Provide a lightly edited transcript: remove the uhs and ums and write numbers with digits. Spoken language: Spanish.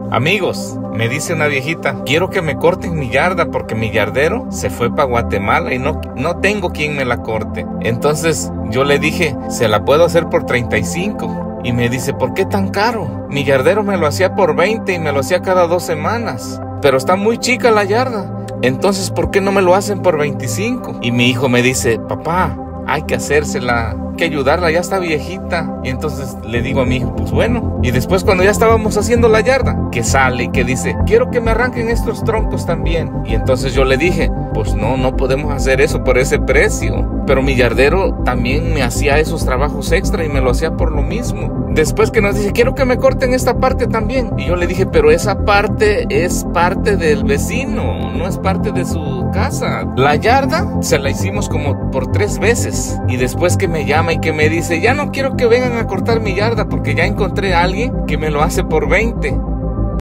Amigos, me dice una viejita, quiero que me corten mi yarda porque mi yardero se fue para Guatemala y no tengo quien me la corte. Entonces yo le dije, se la puedo hacer por 35. Y me dice, ¿por qué tan caro? Mi yardero me lo hacía por 20 y me lo hacía cada 2 semanas. Pero está muy chica la yarda. Entonces, ¿por qué no me lo hacen por 25? Y mi hijo me dice, papá, hay que hacérsela, hay que ayudarla, ya está viejita. Y entonces le digo a mi hijo, pues bueno. Y después cuando ya estábamos haciendo la yarda, que sale y que dice, quiero que me arranquen estos troncos también. Y entonces yo le dije, pues no podemos hacer eso por ese precio. Pero mi yardero también me hacía esos trabajos extra y me lo hacía por lo mismo. Después que nos dice, quiero que me corten esta parte también. Y yo le dije, pero esa parte es parte del vecino, no es parte de su casa. La yarda se la hicimos como por 3 veces. Y después que me llama y que me dice, ya no quiero que vengan a cortar mi yarda porque ya encontré a alguien que me lo hace por 20.